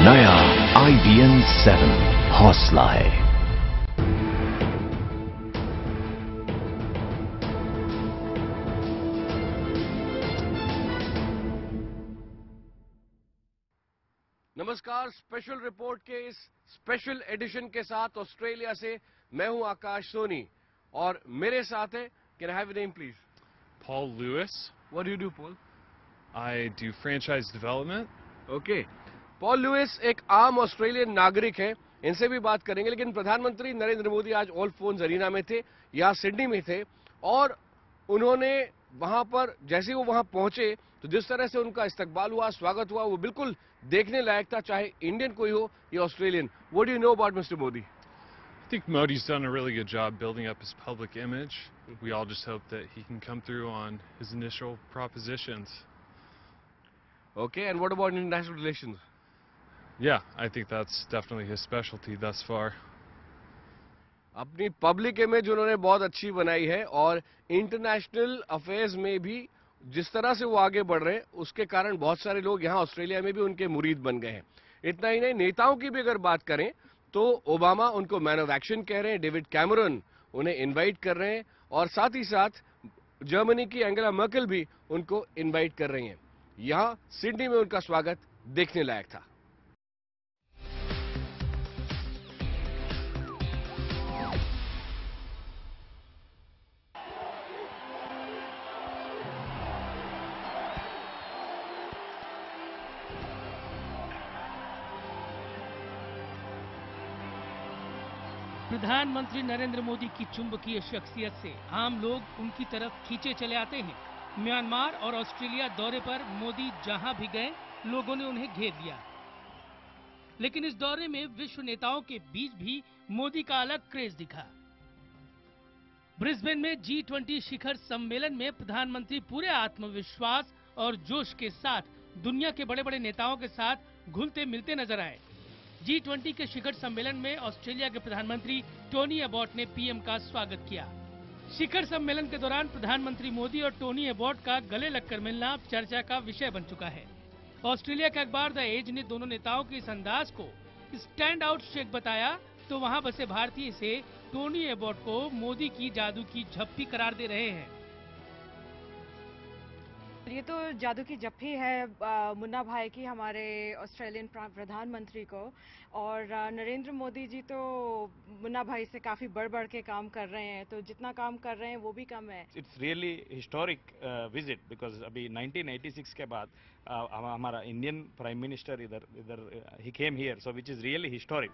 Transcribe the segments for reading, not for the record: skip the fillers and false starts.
नया IBM 7 हौसला है। नमस्कार, स्पेशल रिपोर्ट के इस स्पेशल एडिशन के साथ ऑस्ट्रेलिया से मैं हूं आकाश सोनी और मेरे साथ है, can I have your name please? Paul Lewis. What do you do Paul? I do franchise development. Okay, Paul Lewis एक आम ऑस्ट्रेलियन नागरिक है, इनसे भी बात करेंगे। लेकिन प्रधानमंत्री नरेंद्र मोदी आज ऑल फोन्स अरीना में थे, यहाँ सिडनी में थे, और उन्होंने वहां पर जैसे ही वो वहां पहुंचे तो जिस तरह से उनका इस्तकबाल हुआ, स्वागत हुआ, वो बिल्कुल देखने लायक था, चाहे इंडियन कोई हो या Australian. What do you know about mister Modi? I think Modi's done a really good job building up his public image. We all just hope that he can come through on his initial propositions. Okay, and what about international relations? Yeah, I think that's definitely his specialty thus far. अपनी public image उन्होंने बहुत अच्छी बनाई है और international affairs में भी जिस तरह से वो आगे बढ़ रहे हैं उसके कारण बहुत सारे लोग यहाँ ऑस्ट्रेलिया में भी उनके मुरीद बन गए हैं। इतना ही नहीं, नेताओं की भी अगर बात करें तो ओबामा उनको मैन ऑफ एक्शन कह रहे हैं, डेविड कैमरन उन्हें इनवाइट कर रहे हैं, और साथ ही साथ जर्मनी की एंगेला मर्केल भी उनको इनवाइट कर रही हैं। यहाँ सिडनी में उनका स्वागत देखने लायक था। प्रधानमंत्री नरेंद्र मोदी की चुंबकीय शख्सियत से आम लोग उनकी तरफ खींचे चले आते हैं। म्यांमार और ऑस्ट्रेलिया दौरे पर मोदी जहां भी गए, लोगों ने उन्हें घेर लिया। लेकिन इस दौरे में विश्व नेताओं के बीच भी मोदी का अलग क्रेज दिखा। ब्रिस्बेन में G20 शिखर सम्मेलन में प्रधानमंत्री पूरे आत्मविश्वास और जोश के साथ दुनिया के बड़े बड़े नेताओं के साथ घुलते मिलते नजर आए। G20 के शिखर सम्मेलन में ऑस्ट्रेलिया के प्रधानमंत्री टोनी एबॉट ने पीएम का स्वागत किया। शिखर सम्मेलन के दौरान प्रधानमंत्री मोदी और टोनी एबॉट का गले लगकर मिलना चर्चा का विषय बन चुका है। ऑस्ट्रेलिया के अखबार द एज ने दोनों नेताओं के इस अंदाज को स्टैंड आउट शेक बताया, तो वहां बसे भारतीय इसे टोनी एबॉट को मोदी की जादू की झप्पी करार दे रहे हैं। ये तो जादू की झप्पी है मुन्ना भाई की, हमारे ऑस्ट्रेलियन प्रधानमंत्री को। और नरेंद्र मोदी जी तो मुन्ना भाई से काफी बढ़ के काम कर रहे हैं, तो जितना काम कर रहे हैं वो भी कम है। It's really historic visit because अभी 1986 के बाद हमारा इंडियन प्राइम मिनिस्टर इधर ही came here, so which is really historic.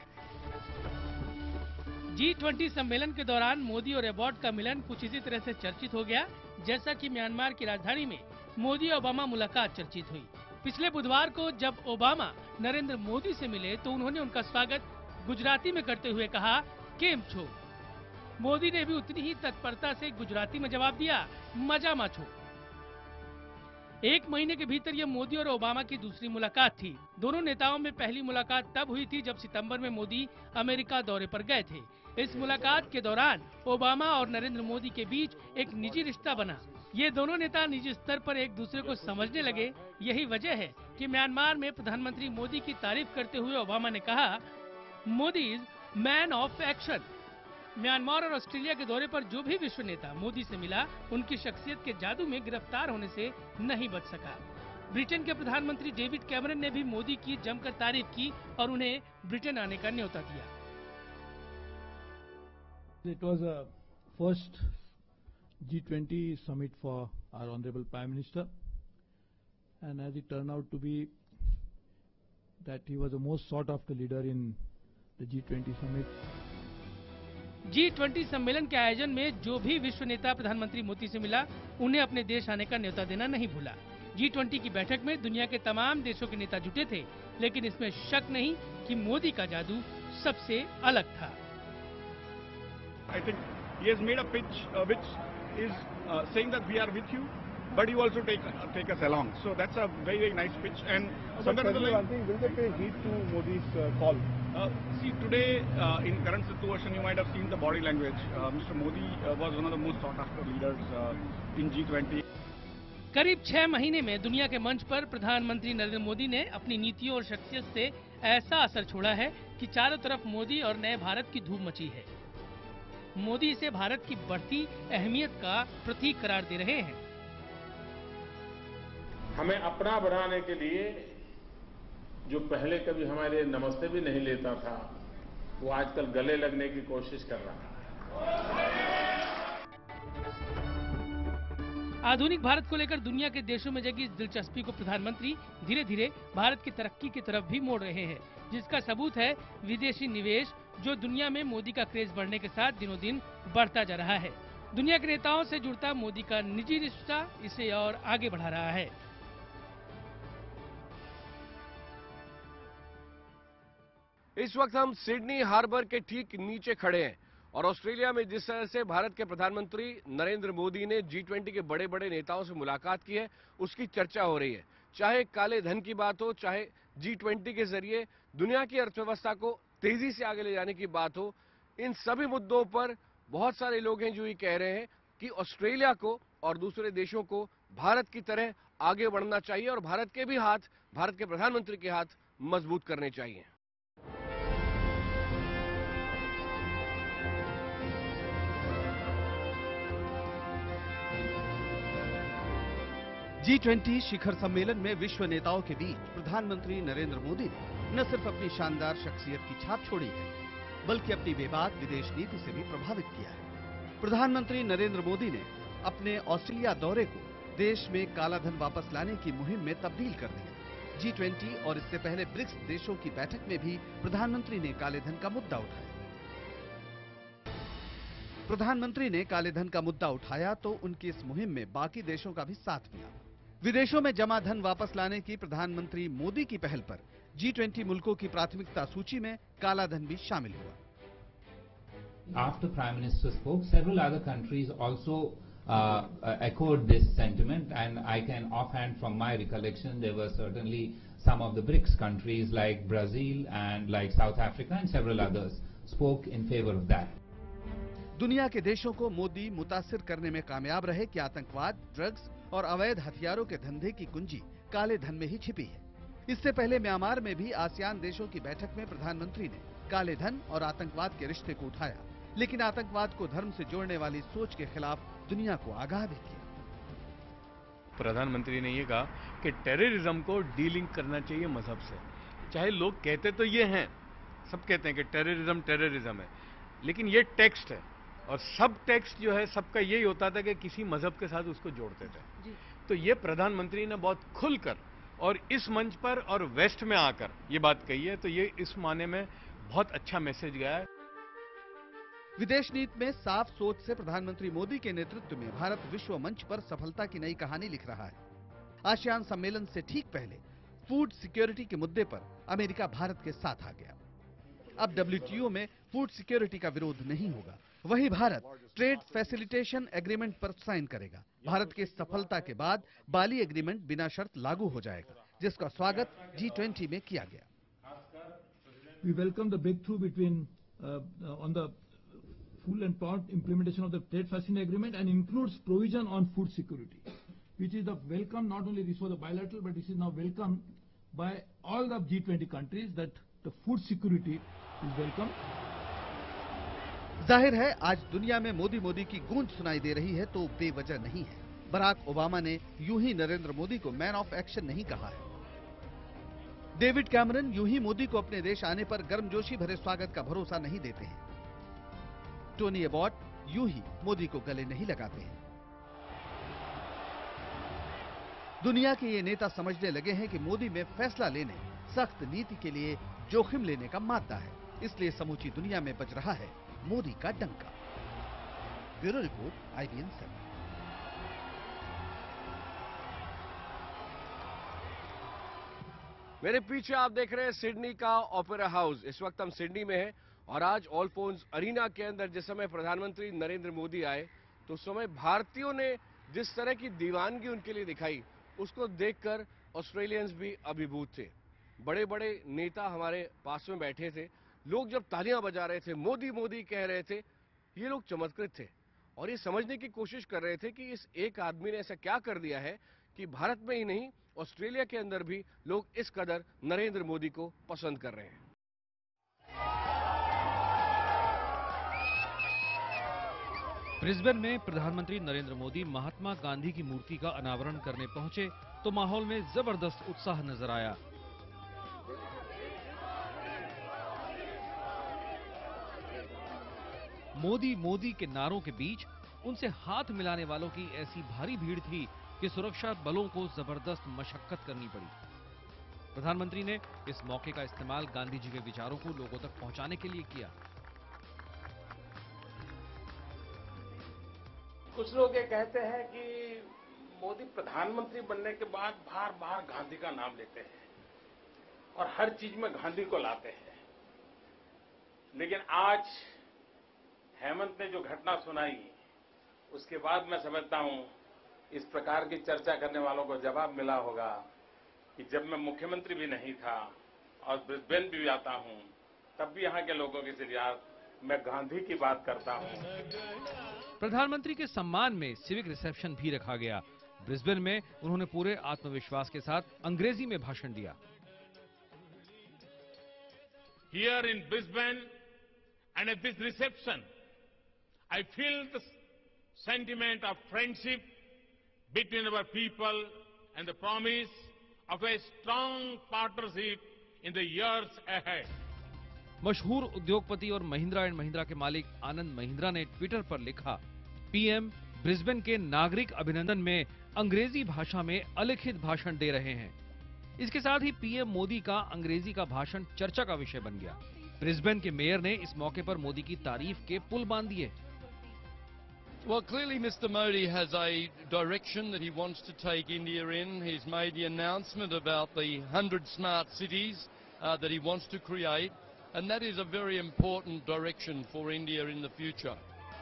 G20 सम्मेलन के दौरान मोदी और एबॉट का मिलन कुछ इसी तरह से चर्चित हो गया, जैसा कि म्यांमार की राजधानी में मोदी और ओबामा मुलाकात चर्चित हुई। पिछले बुधवार को जब ओबामा नरेंद्र मोदी से मिले तो उन्होंने उनका स्वागत गुजराती में करते हुए कहा, केम छो। मोदी ने भी उतनी ही तत्परता से गुजराती में जवाब दिया, मजा मा छो। एक महीने के भीतर ये मोदी और ओबामा की दूसरी मुलाकात थी। दोनों नेताओं में पहली मुलाकात तब हुई थी जब सितंबर में मोदी अमेरिका दौरे पर गए थे। इस मुलाकात के दौरान ओबामा और नरेंद्र मोदी के बीच एक निजी रिश्ता बना। ये दोनों नेता निजी स्तर पर एक दूसरे को समझने लगे। यही वजह है कि म्यांमार में प्रधानमंत्री मोदी की तारीफ करते हुए ओबामा ने कहा, Modi is man of action. Myanmar और ऑस्ट्रेलिया के दौरे पर जो भी विश्व नेता मोदी से मिला, उनकी शख्सियत के जादू में गिरफ्तार होने से नहीं बच सका। ब्रिटेन के प्रधानमंत्री डेविड कैमरन ने भी मोदी की जमकर तारीफ की और उन्हें ब्रिटेन आने का न्योता दिया। It was a first G20 summit for our Honorable Prime Minister, and as it turned out to be that he was the most sought after leader in the G20 summit. G20 सम्मेलन के आयोजन में जो भी विश्व नेता प्रधानमंत्री मोदी से मिला, उन्हें अपने देश आने का न्योता देना नहीं भूला। G20 की बैठक में दुनिया के तमाम देशों के नेता जुटे थे, लेकिन इसमें शक नहीं कि मोदी का जादू सबसे अलग था। I think he has made a pitch which is saying that we are with you, but you also take us along. So that's a very nice pitch. And somewhere one thing, will they pay heed to Modi's call? See, today in current situation, you might have seen the body language. Mr. Modi was one of the most sought after leaders in G20. करीब 6 महीने में दुनिया के मंच पर प्रधानमंत्री नरेंद्र मोदी ने अपनी नीतियों और शख्सियत से ऐसा असर छोड़ा है कि चारों तरफ मोदी और नए भारत की धूम मची है। मोदी इसे भारत की बढ़ती अहमियत का प्रतीक करार दे रहे हैं। हमें अपना बनाने के लिए जो पहले कभी हमारे नमस्ते भी नहीं लेता था, वो आजकल गले लगने की कोशिश कर रहा है। आधुनिक भारत को लेकर दुनिया के देशों में जगी इस दिलचस्पी को प्रधानमंत्री धीरे धीरे भारत की तरक्की की तरफ भी मोड़ रहे हैं, जिसका सबूत है विदेशी निवेश, जो दुनिया में मोदी का क्रेज बढ़ने के साथ दिनों दिन बढ़ता जा रहा है। दुनिया के नेताओं से जुड़ता मोदी का निजी रिश्ता इसे और आगे बढ़ा रहा है। इस वक्त हम सिडनी हार्बर के ठीक नीचे खड़े हैं और ऑस्ट्रेलिया में जिस तरह से भारत के प्रधानमंत्री नरेंद्र मोदी ने G20 के बड़े बड़े नेताओं से मुलाकात की है, उसकी चर्चा हो रही है। चाहे काले धन की बात हो, चाहे G20 के जरिए दुनिया की अर्थव्यवस्था को तेजी से आगे ले जाने की बात हो, इन सभी मुद्दों पर बहुत सारे लोग हैं जो ये कह रहे हैं कि ऑस्ट्रेलिया को और दूसरे देशों को भारत की तरह आगे बढ़ना चाहिए और भारत के भी हाथ, भारत के प्रधानमंत्री के हाथ मजबूत करने चाहिए। G20 शिखर सम्मेलन में विश्व नेताओं के बीच प्रधानमंत्री नरेंद्र मोदी ने न सिर्फ अपनी शानदार शख्सियत की छाप छोड़ी है, बल्कि अपनी बेबाक विदेश नीति से भी प्रभावित किया है। प्रधानमंत्री नरेंद्र मोदी ने अपने ऑस्ट्रेलिया दौरे को देश में काला धन वापस लाने की मुहिम में तब्दील कर दिया। G20 और इससे पहले ब्रिक्स देशों की बैठक में भी प्रधानमंत्री ने काले धन का मुद्दा उठाया। प्रधानमंत्री ने काले धन का मुद्दा उठाया तो उनकी इस मुहिम में बाकी देशों का भी साथ मिला। विदेशों में जमा धन वापस लाने की प्रधानमंत्री मोदी की पहल पर G20 मुल्कों की प्राथमिकता सूची में काला धन भी शामिल हुआ। After Prime Minister spoke, several other countries also echoed this sentiment, and I can offhand from my recollection, there were certainly some of the BRICS countries like Brazil and like South Africa and several others spoke in favor of that. दुनिया के देशों को मोदी मुतासिर करने में कामयाब रहे कि आतंकवाद, ड्रग्स और अवैध हथियारों के धंधे की कुंजी काले धन में ही छिपी है। इससे पहले म्यांमार में भी आसियान देशों की बैठक में प्रधानमंत्री ने काले धन और आतंकवाद के रिश्ते को उठाया, लेकिन आतंकवाद को धर्म से जोड़ने वाली सोच के खिलाफ दुनिया को आगाह भी किया। प्रधानमंत्री ने ये कहा कि टेररिज्म को डीलिंग करना चाहिए मजहब से। चाहे लोग कहते तो ये हैं, सब कहते हैं कि टेररिज्म है, लेकिन ये टेक्स्ट है और सब टेक्स्ट जो है सबका यही होता था कि किसी मजहब के साथ उसको जोड़ते थे। तो ये प्रधानमंत्री ने बहुत खुलकर और इस मंच पर और वेस्ट में आकर ये बात कही है, तो ये इस माने में बहुत अच्छा मैसेज गया है। विदेश नीति में साफ सोच से प्रधानमंत्री मोदी के नेतृत्व में भारत विश्व मंच पर सफलता की नई कहानी लिख रहा है। आसियान सम्मेलन से ठीक पहले फूड सिक्योरिटी के मुद्दे पर अमेरिका भारत के साथ आ गया। अब WTO में फूड सिक्योरिटी का विरोध नहीं होगा, वही भारत ट्रेड फैसिलिटेशन एग्रीमेंट पर साइन करेगा। भारत की सफलता के बाद बाली एग्रीमेंट बिना शर्त लागू हो जाएगा, जिसका स्वागत G20 में किया गया। We welcome the breakthrough between on the full and prompt implementation of the trade facility agreement and includes provision on food security, which is the welcome. Not only this was a bilateral, but this is now welcome by all the G20 countries that the food security is welcome. जाहिर है आज दुनिया में मोदी मोदी की गूंज सुनाई दे रही है तो बेवजह नहीं है। बराक ओबामा ने यूं ही नरेंद्र मोदी को मैन ऑफ एक्शन नहीं कहा है। डेविड कैमरन यूं ही मोदी को अपने देश आने पर गर्मजोशी भरे स्वागत का भरोसा नहीं देते हैं। टोनी एबॉट यूं ही मोदी को गले नहीं लगाते हैं। दुनिया के ये नेता समझने लगे हैं कि मोदी में फैसला लेने, सख्त नीति के लिए जोखिम लेने का मादा है, इसलिए समूची दुनिया में बज रहा है मोदी का डंका। Bureau report IBN 7। मेरे पीछे आप देख रहे हैं सिडनी का ओपेरा हाउस। इस वक्त हम सिडनी में हैं और आज ऑलफोन्स अरीना के अंदर जिस समय प्रधानमंत्री नरेंद्र मोदी आए तो उस समय भारतीयों ने जिस तरह की दीवानगी उनके लिए दिखाई, उसको देखकर ऑस्ट्रेलियंस भी अभिभूत थे। बड़े बड़े नेता हमारे पास में बैठे थे, लोग जब तालियां बजा रहे थे, मोदी मोदी कह रहे थे, ये लोग चमत्कृत थे और ये समझने की कोशिश कर रहे थे कि इस एक आदमी ने ऐसा क्या कर दिया है कि भारत में ही नहीं, ऑस्ट्रेलिया के अंदर भी लोग इस कदर नरेंद्र मोदी को पसंद कर रहे हैं। ब्रिस्बेन में प्रधानमंत्री नरेंद्र मोदी महात्मा गांधी की मूर्ति का अनावरण करने पहुंचे तो माहौल में जबरदस्त उत्साह नजर आया। मोदी मोदी के नारों के बीच उनसे हाथ मिलाने वालों की ऐसी भारी भीड़ थी कि सुरक्षा बलों को जबरदस्त मशक्कत करनी पड़ी। प्रधानमंत्री ने इस मौके का इस्तेमाल गांधी जी के विचारों को लोगों तक पहुंचाने के लिए किया। कुछ लोग ये कहते हैं कि मोदी प्रधानमंत्री बनने के बाद बार बार गांधी का नाम लेते हैं और हर चीज में गांधी को लाते हैं, लेकिन आज हेमंत ने जो घटना सुनाई उसके बाद मैं समझता हूं इस प्रकार की चर्चा करने वालों को जवाब मिला होगा कि जब मैं मुख्यमंत्री भी नहीं था और ब्रिस्बेन भी आता हूं तब भी यहां के लोगों के साथ मैं गांधी की बात करता हूं। प्रधानमंत्री के सम्मान में सिविक रिसेप्शन भी रखा गया। ब्रिस्बेन में उन्होंने पूरे आत्मविश्वास के साथ अंग्रेजी में भाषण दिया। Here in Brisbane and at this reception, I feel the sentiment of friendship between our people and the promise of a strong partnership in the years ahead. मशहूर उद्योगपति और महिंद्रा एंड महिंद्रा के मालिक आनंद महिंद्रा ने ट्विटर पर लिखा, पीएम ब्रिस्बेन के नागरिक अभिनंदन में अंग्रेजी भाषा में अलिखित भाषण दे रहे हैं। इसके साथ ही पीएम मोदी का अंग्रेजी का भाषण चर्चा का विषय बन गया। ब्रिस्बेन के मेयर ने इस मौके पर मोदी की तारीफ के पुल बांध दिए। Well, clearly Mr. Modi has a direction that he wants to take India in. He's made the announcement about the 100 smart cities that he wants to create, and that is a very important direction for India in the future.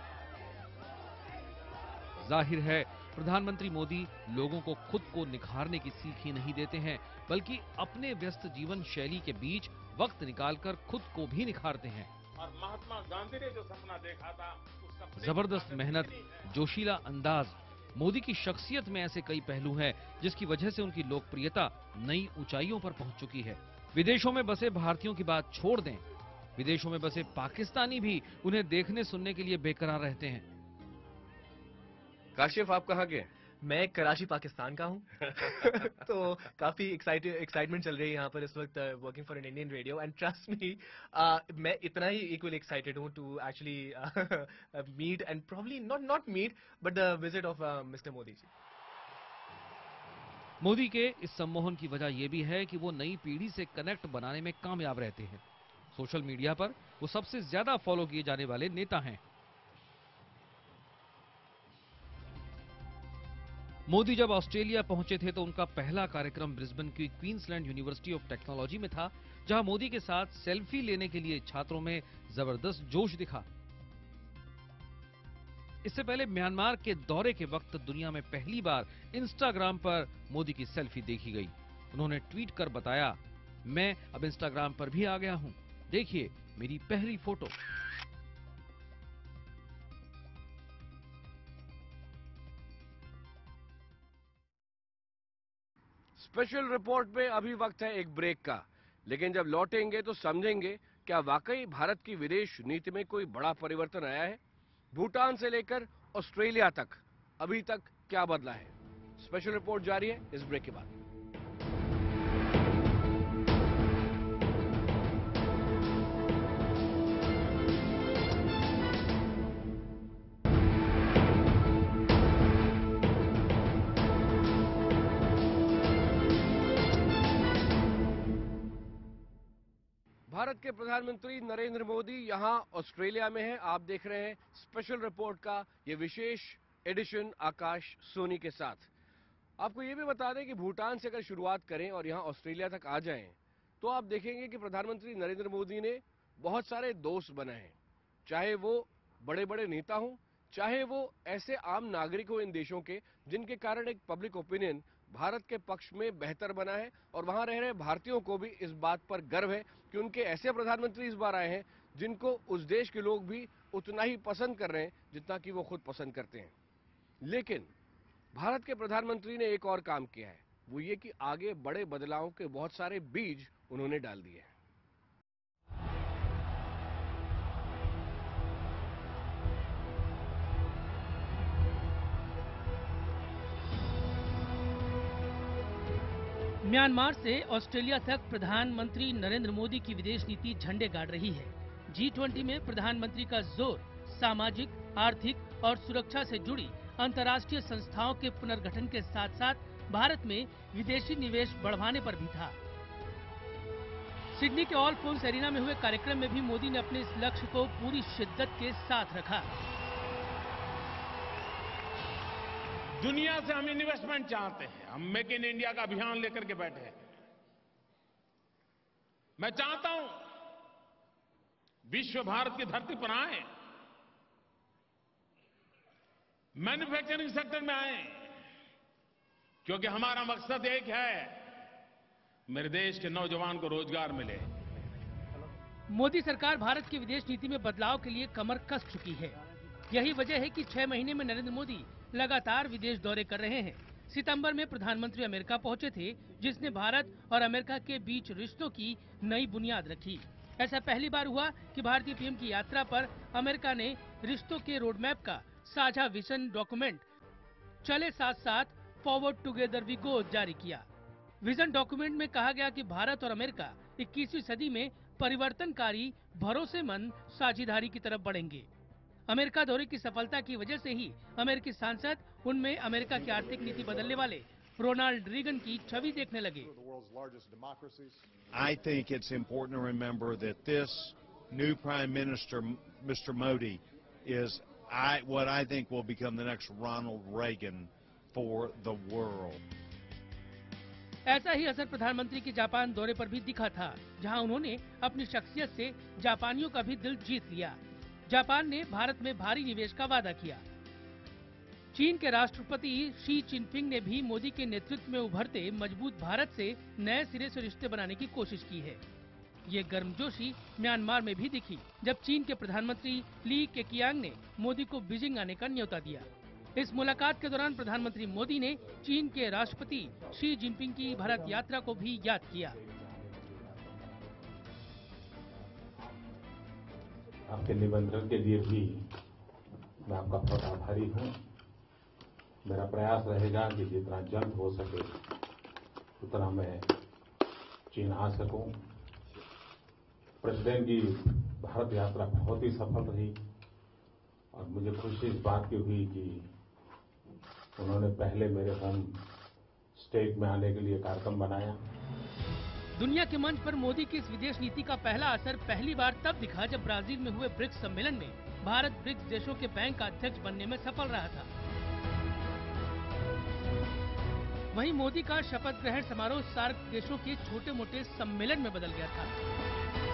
जाहिर है प्रधानमंत्री मोदी लोगों को खुद को निखारने की सीख ही नहीं देते हैं, बल्कि अपने व्यस्त जीवन शैली के बीच वक्त निकालकर खुद को भी निखारते हैं। और महात्मा गांधी ने जो सपना देखा था, जबरदस्त मेहनत, जोशीला अंदाज, मोदी की शख्सियत में ऐसे कई पहलू हैं जिसकी वजह से उनकी लोकप्रियता नई ऊंचाइयों पर पहुंच चुकी है। विदेशों में बसे भारतीयों की बात छोड़ दें, विदेशों में बसे पाकिस्तानी भी उन्हें देखने सुनने के लिए बेकरार रहते हैं। काशिफ, आप कहाँ के? मैं कराची पाकिस्तान का हूँ। तो काफी एक्साइटमेंट चल रही है यहाँ पर इस वक्त, working for an Indian radio, and trust me मैं इतना ही इक्वली एक्साइटेड हूँ to actually meet and probably not meet but the visit of mister Modi ji. Modi के इस सम्मोहन की वजह यह भी है कि वो नई पीढ़ी से कनेक्ट बनाने में कामयाब रहते हैं। सोशल मीडिया पर वो सबसे ज्यादा फॉलो किए जाने वाले नेता हैं। मोदी जब ऑस्ट्रेलिया पहुंचे थे तो उनका पहला कार्यक्रम ब्रिस्बेन की क्वींसलैंड यूनिवर्सिटी ऑफ टेक्नोलॉजी में था, जहां मोदी के साथ सेल्फी लेने के लिए छात्रों में जबरदस्त जोश दिखा। इससे पहले म्यांमार के दौरे के वक्त दुनिया में पहली बार इंस्टाग्राम पर मोदी की सेल्फी देखी गई। उन्होंने ट्वीट कर बताया, मैं अब इंस्टाग्राम पर भी आ गया हूं, देखिए मेरी पहली फोटो। स्पेशल रिपोर्ट में अभी वक्त है एक ब्रेक का, लेकिन जब लौटेंगे तो समझेंगे क्या वाकई भारत की विदेश नीति में कोई बड़ा परिवर्तन आया है। भूटान से लेकर ऑस्ट्रेलिया तक अभी तक क्या बदला है। स्पेशल रिपोर्ट जारी है इस ब्रेक के बाद। भारत के प्रधानमंत्री नरेंद्र मोदी यहां ऑस्ट्रेलिया में हैं। आप देख रहे हैं स्पेशल रिपोर्ट का ये विशेष एडिशन आकाश सोनी के साथ। आपको ये भी बता दें कि भूटान से अगर शुरुआत करें और यहां ऑस्ट्रेलिया तक आ जाएं तो आप देखेंगे कि प्रधानमंत्री नरेंद्र मोदी ने बहुत सारे दोस्त बनाए हैं, चाहे वो बड़े बड़े नेता हों, चाहे वो ऐसे आम नागरिक हो इन देशों के जिनके कारण एक पब्लिक ओपिनियन भारत के पक्ष में बेहतर बना है। और वहां रह रहे भारतीयों को भी इस बात पर गर्व है कि उनके ऐसे प्रधानमंत्री इस बार आए हैं जिनको उस देश के लोग भी उतना ही पसंद कर रहे हैं जितना कि वो खुद पसंद करते हैं। लेकिन भारत के प्रधानमंत्री ने एक और काम किया है, वो ये कि आगे बड़े बदलावों के बहुत सारे बीज उन्होंने डाल दिए हैं। म्यांमार से ऑस्ट्रेलिया तक प्रधानमंत्री नरेंद्र मोदी की विदेश नीति झंडे गाड़ रही है। G20 में प्रधानमंत्री का जोर सामाजिक, आर्थिक और सुरक्षा से जुड़ी अंतर्राष्ट्रीय संस्थाओं के पुनर्गठन के साथ साथ भारत में विदेशी निवेश बढ़ाने पर भी था। सिडनी के ऑल फोन्स एरिना में हुए कार्यक्रम में भी मोदी ने अपने इस लक्ष्य को पूरी शिद्दत के साथ रखा। दुनिया से हम इन्वेस्टमेंट चाहते हैं, हम मेक इन इंडिया का अभियान लेकर के बैठे हैं। मैं चाहता हूं विश्व भारत की धरती पर आए, मैन्युफैक्चरिंग सेक्टर में आए, क्योंकि हमारा मकसद एक है, मेरे देश के नौजवान को रोजगार मिले। मोदी सरकार भारत की विदेश नीति में बदलाव के लिए कमर कस चुकी है। यही वजह है कि 6 महीने में नरेंद्र मोदी लगातार विदेश दौरे कर रहे हैं। सितंबर में प्रधानमंत्री अमेरिका पहुंचे थे, जिसने भारत और अमेरिका के बीच रिश्तों की नई बुनियाद रखी। ऐसा पहली बार हुआ कि भारतीय पीएम की यात्रा पर अमेरिका ने रिश्तों के रोडमैप का साझा विजन डॉक्यूमेंट चले साथ साथ फॉरवर्ड टुगेदर वी गो जारी किया। विजन डॉक्यूमेंट में कहा गया कि भारत और अमेरिका 21वीं सदी में परिवर्तनकारी, भरोसेमंद साझेदारी की तरफ बढ़ेंगे। अमेरिका दौरे की सफलता की वजह से ही अमेरिकी सांसद उनमें अमेरिका की आर्थिक नीति बदलने वाले रोनाल्ड रीगन की छवि देखने लगे। I think it's important to remember that this new Prime Minister, Mr. Modi, is what I think will become the next Ronald Reagan for the world. ऐसा ही असर प्रधानमंत्री के जापान दौरे पर भी दिखा था, जहां उन्होंने अपनी शख्सियत से जापानियों का भी दिल जीत लिया। जापान ने भारत में भारी निवेश का वादा किया। चीन के राष्ट्रपति शी जिनपिंग ने भी मोदी के नेतृत्व में उभरते मजबूत भारत से नए सिरे से रिश्ते बनाने की कोशिश की है। ये गर्मजोशी म्यांमार में भी दिखी, जब चीन के प्रधानमंत्री ली केकियांग ने मोदी को बीजिंग आने का न्योता दिया। इस मुलाकात के दौरान प्रधानमंत्री मोदी ने चीन के राष्ट्रपति शी जिनपिंग की भारत यात्रा को भी याद किया। आपके निमंत्रण के लिए भी मैं आपका बहुत आभारी हूँ। मेरा प्रयास रहेगा कि जितना जल्द हो सके उतना मैं चीन आ सकूं। प्रेसिडेंट की भारत यात्रा बहुत ही सफल रही और मुझे खुशी इस बात की हुई कि उन्होंने पहले मेरे होम स्टेट में आने के लिए कार्यक्रम बनाया। दुनिया के मंच पर मोदी की इस विदेश नीति का पहला असर पहली बार तब दिखा जब ब्राजील में हुए ब्रिक्स सम्मेलन में भारत ब्रिक्स देशों के बैंक का अध्यक्ष बनने में सफल रहा था। वहीं मोदी का शपथ ग्रहण समारोह सार्क देशों के छोटे मोटे सम्मेलन में बदल गया था।